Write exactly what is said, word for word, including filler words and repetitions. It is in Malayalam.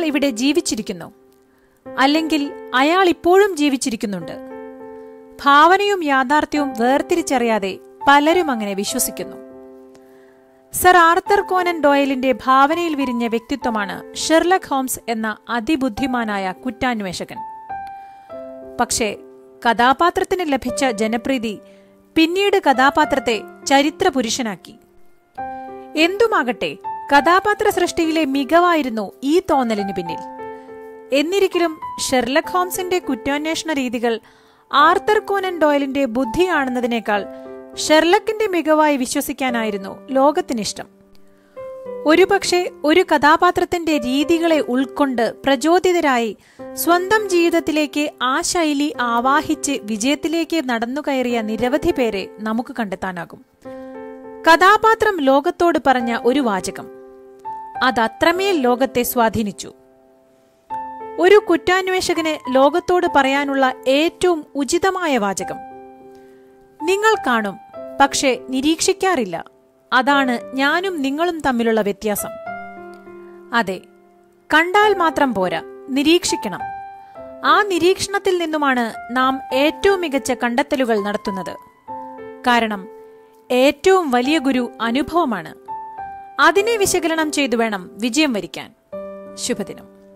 അയാൾ ഇവിടെ ജീവിച്ചിരിക്കുന്നു, അല്ലെങ്കിൽ അയാൾ ഇപ്പോഴും ജീവിച്ചിരിക്കുന്നുണ്ട്. ഭാവനയും യാഥാർത്ഥ്യവും വേർതിരിച്ചറിയാതെ പലരും അങ്ങനെ വിശ്വസിക്കുന്നു. സർ ആർത്തർ കോനൻ ഡോയലിന്റെ ഭാവനയിൽ വിരിഞ്ഞ വ്യക്തിത്വമാണ് ഷെർലക് ഹോംസ് എന്ന അതിബുദ്ധിമാനായ കുറ്റാന്വേഷകൻ. പക്ഷേ കഥാപാത്രത്തിന് ലഭിച്ച ജനപ്രീതി പിന്നീട് കഥാപാത്രത്തെ ചരിത്ര പുരുഷനാക്കി. എന്തുമാകട്ടെ, കഥാപാത്ര സൃഷ്ടിയിലെ മികവായിരുന്നു ഈ തോന്നലിനു പിന്നിൽ. എന്നിരിക്കലും ഷെർലക് ഹോംസിന്റെ കുറ്റാന്വേഷണ രീതികൾ ആർത്തർ കോനൻ ഡോയലിന്റെ ബുദ്ധിയാണെന്നതിനേക്കാൾ ഷെർലക്കിന്റെ മികവായി വിശ്വസിക്കാനായിരുന്നു ലോകത്തിനിഷ്ടം. ഒരുപക്ഷെ ഒരു കഥാപാത്രത്തിന്റെ രീതികളെ ഉൾക്കൊണ്ട് പ്രചോദിതരായി സ്വന്തം ജീവിതത്തിലേക്ക് ആ ശൈലി ആവാഹിച്ച് വിജയത്തിലേക്ക് നടന്നുകയറിയ നിരവധി പേരെ നമുക്ക് കണ്ടെത്താനാകും. കഥാപാത്രം ലോകത്തോട് പറഞ്ഞ ഒരു വാചകം അതത്രമേൽ ലോകത്തെ സ്വാധീനിച്ചു. ഒരു കുറ്റാന്വേഷകന് ലോകത്തോട് പറയാനുള്ള ഏറ്റവും ഉചിതമായ വാചകം, നിങ്ങൾ കാണും പക്ഷെ നിരീക്ഷിക്കാറില്ല, അതാണ് ഞാനും നിങ്ങളും തമ്മിലുള്ള വ്യത്യാസം. അതെ, കണ്ടാൽ മാത്രം പോരാ, നിരീക്ഷിക്കണം. ആ നിരീക്ഷണത്തിൽ നിന്നുമാണ് നാം ഏറ്റവും മികച്ച കണ്ടെത്തലുകൾ നടത്തുന്നത്. കാരണം ഏറ്റവും വലിയ ഗുരു അനുഭവമാണ്. അതിനെ വിശകലനം ചെയ്തു വേണം വിജയം വരിക്കാൻ. ശുഭദിനം.